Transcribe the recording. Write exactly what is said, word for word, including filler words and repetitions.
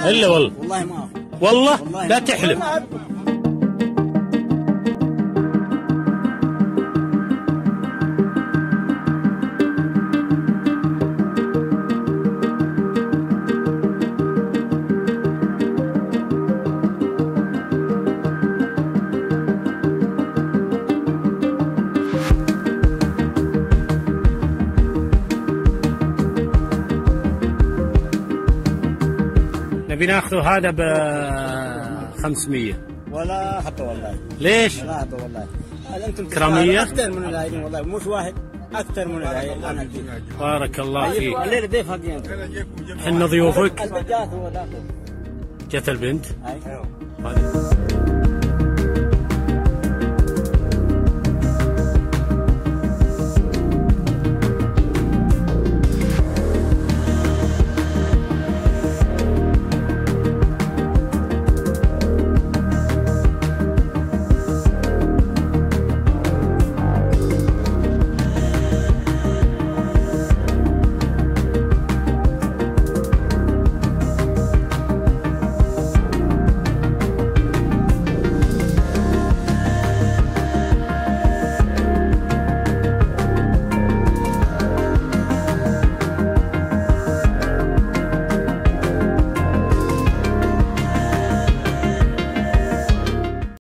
الا والله والله ما اخذ والله, والله لا تحلف. نبي ناخذه هذا ب خمسمية ولا حتى والله. ليش؟ ولا حتى والله. انتم كرامية اكثر من الهايدين والله، مش واحد اكثر من الهايدين. انا الجيب. بارك الله فيك. الليله ضيف حقين. حنا ضيوفك. البنت جات هو داخل. جت البنت. ايوه.